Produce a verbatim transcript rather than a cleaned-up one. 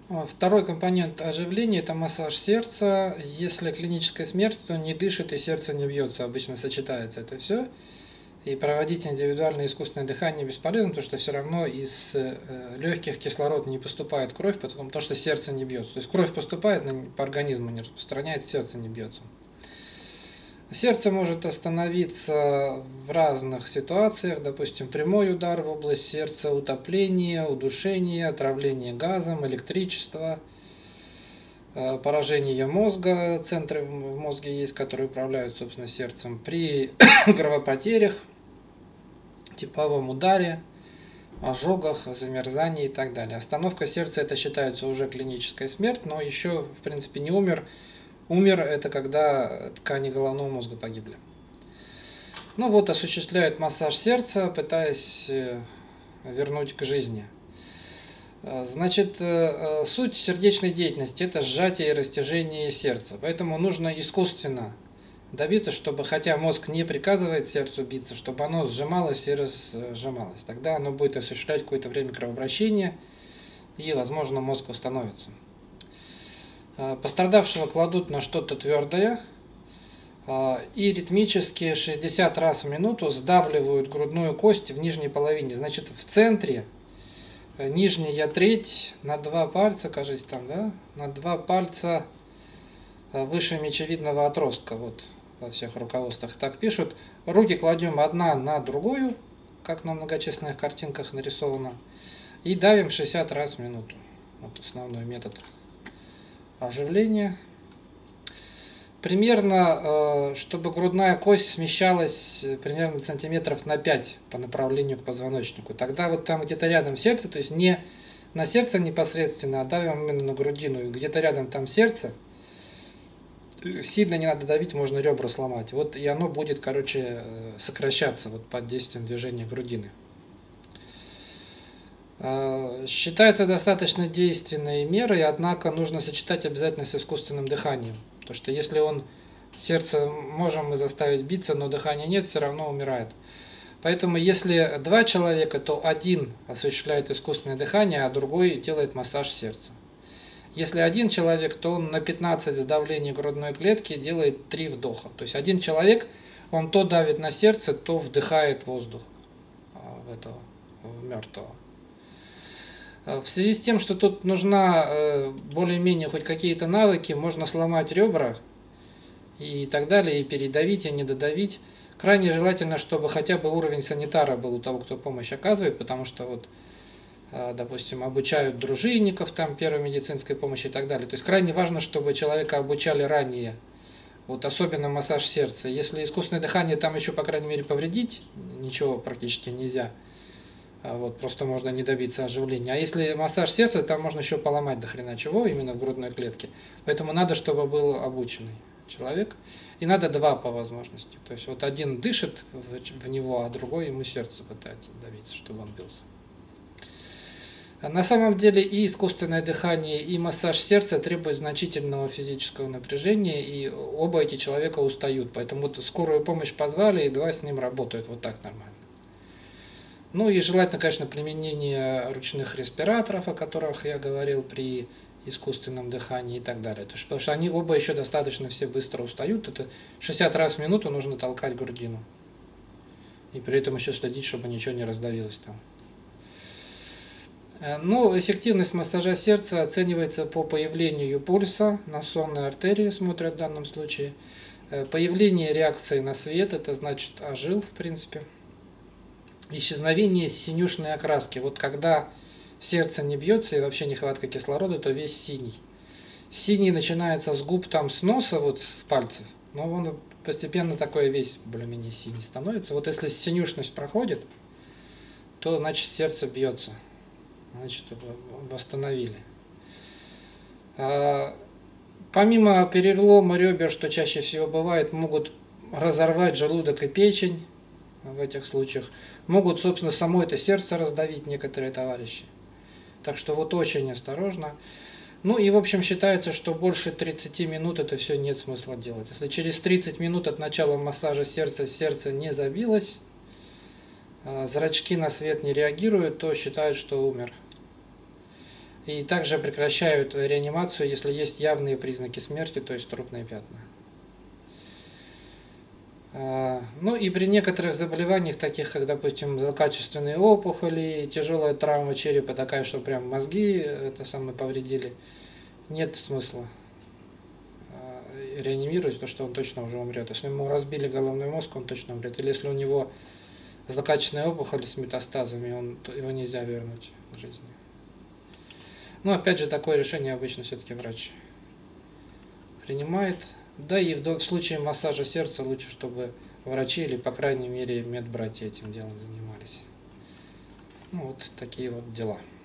А, Второй компонент оживления – это массаж сердца. Если клиническая смерть, то не дышит и сердце не бьется. Обычно сочетается это все. И проводить индивидуальное искусственное дыхание бесполезно, потому что все равно из легких кислород не поступает в кровь, потому что сердце не бьется. То есть кровь поступает, но по организму не распространяется, сердце не бьется. Сердце может остановиться в разных ситуациях, допустим, прямой удар в область сердца, утопление, удушение, отравление газом, электричество, поражение мозга, центры в мозге есть, которые управляют, собственно, сердцем, при кровопотерях, тепловом ударе, ожогах, замерзании и так далее. Остановка сердца – это считается уже клиническая смерть, но еще, в принципе, не умер. Умер – это когда ткани головного мозга погибли. Ну вот, осуществляют массаж сердца, пытаясь вернуть к жизни. Значит, суть сердечной деятельности – это сжатие и растяжение сердца. Поэтому нужно искусственно добиться, чтобы, хотя мозг не приказывает сердцу биться, чтобы оно сжималось и разжималось. Тогда оно будет осуществлять какое-то время кровообращение, и, возможно, мозг восстановится. Пострадавшего кладут на что-то твердое и ритмически шестьдесят раз в минуту сдавливают грудную кость в нижней половине. Значит, в центре нижняя треть на два пальца, кажется, там, да, на два пальца выше мечевидного отростка. Вот во всех руководствах так пишут. Руки кладем одна на другую, как на многочисленных картинках нарисовано, и давим шестьдесят раз в минуту. Вот основной метод оживления. Примерно, чтобы грудная кость смещалась примерно сантиметров на пять по направлению к позвоночнику. Тогда вот там где-то рядом сердце, то есть не на сердце непосредственно, а давим именно на грудину. И где-то рядом там сердце. Сильно не надо давить, можно ребра сломать. Вот и оно будет, короче, сокращаться вот под действием движения грудины. Считается достаточно действенной мерой, однако нужно сочетать обязательно с искусственным дыханием. Потому что если он, сердце можем мы заставить биться, но дыхания нет, все равно умирает. Поэтому если два человека, то один осуществляет искусственное дыхание, а другой делает массаж сердца. Если один человек, то он на пятнадцать сдавлений грудной клетки делает три вдоха. То есть один человек, он то давит на сердце, то вдыхает воздух в этого, в мертвого. В связи с тем, что тут нужна более-менее хоть какие-то навыки, можно сломать ребра и так далее, и передавить, и не додавить. Крайне желательно, чтобы хотя бы уровень санитара был у того, кто помощь оказывает, потому что вот, допустим, обучают дружинников там первой медицинской помощи и так далее. То есть крайне важно, чтобы человека обучали ранее. Вот особенно массаж сердца. Если искусственное дыхание там еще, по крайней мере, повредить, ничего практически нельзя. Вот, просто можно не добиться оживления. А если массаж сердца, там можно еще поломать до хрена чего, именно в грудной клетке. Поэтому надо, чтобы был обученный человек. И надо два по возможности. То есть вот один дышит в, в него, а другой ему сердце пытается давиться, чтобы он бился. На самом деле и искусственное дыхание, и массаж сердца требуют значительного физического напряжения, и оба эти человека устают. Поэтому вот скорую помощь позвали, и два с ним работают вот так нормально. Ну и желательно, конечно, применение ручных респираторов, о которых я говорил при искусственном дыхании и так далее. Потому что они оба еще достаточно все быстро устают. Это шестьдесят раз в минуту нужно толкать грудину. И при этом еще следить, чтобы ничего не раздавилось там. Ну, эффективность массажа сердца оценивается по появлению пульса, на сонные артерии смотрят в данном случае. Появление реакции на свет, это значит ожил в принципе. Исчезновение синюшной окраски. Вот когда сердце не бьется и вообще нехватка кислорода, то весь синий. Синий начинается с губ, там с носа, вот с пальцев, но он постепенно такой весь более-менее синий становится. Вот если синюшность проходит, то значит сердце бьется, значит восстановили. Помимо перелома ребер, что чаще всего бывает, могут разорвать желудок и печень. В этих случаях могут, собственно, само это сердце раздавить некоторые товарищи. Так что вот очень осторожно. Ну и, в общем, считается, что больше тридцати минут это все нет смысла делать. Если через тридцать минут от начала массажа сердца сердце не забилось, зрачки на свет не реагируют, то считают, что умер. И также прекращают реанимацию, если есть явные признаки смерти, то есть трупные пятна. Ну и при некоторых заболеваниях, таких как, допустим, злокачественные опухоли, тяжелая травма черепа, такая, что прям мозги это самое повредили, нет смысла реанимировать, потому что он точно уже умрет. Если ему разбили головной мозг, он точно умрет. Или если у него злокачественная опухоль с метастазами, он, его нельзя вернуть к жизни. Но опять же, такое решение обычно все-таки врач принимает. Да и в случае массажа сердца лучше, чтобы врачи или, по крайней мере, медбратья этим делом занимались. Ну вот такие вот дела.